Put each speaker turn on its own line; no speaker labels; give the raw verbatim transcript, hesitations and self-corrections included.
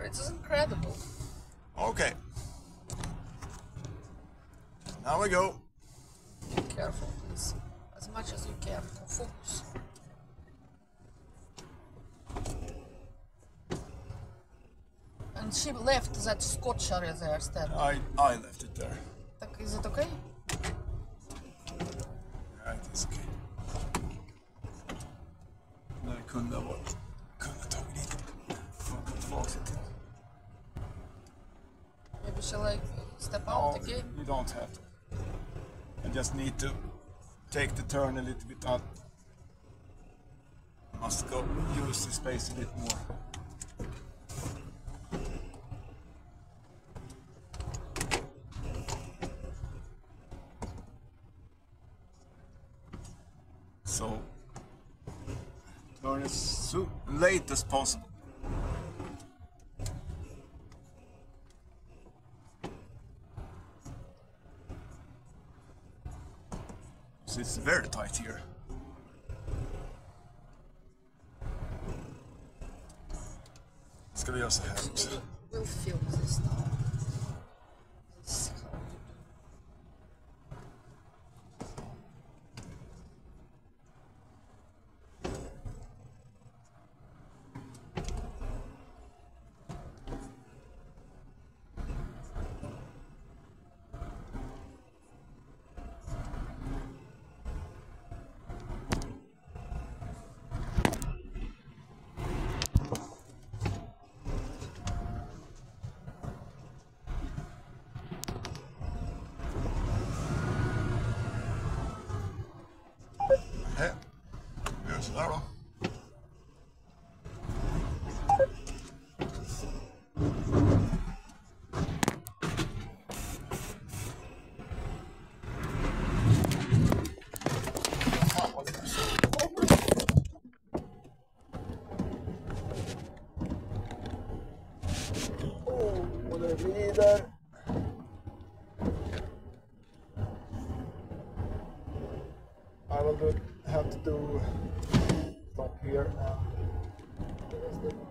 here. It's incredible.
Okay. Now we go.
Be careful, please. As much as you can. Focus. And she left that scotch area there instead.
I, I left it there.
Is it okay?
Yeah, it is okay. Nej, kunde ha varit. Kunde ha tagit dit. Fucking tillbaka till.
Maybe shall I step out
No,
again?
you don't have to. I just need to take the turn a little bit up. Must go use the space a bit more. So, turn as so late as possible. So it's very tight here. Ska vi göra så här också?
We'll film this now. This is how
Här. Vi gör sådär då. Och det glider. I will do, have to do stop here and the rest of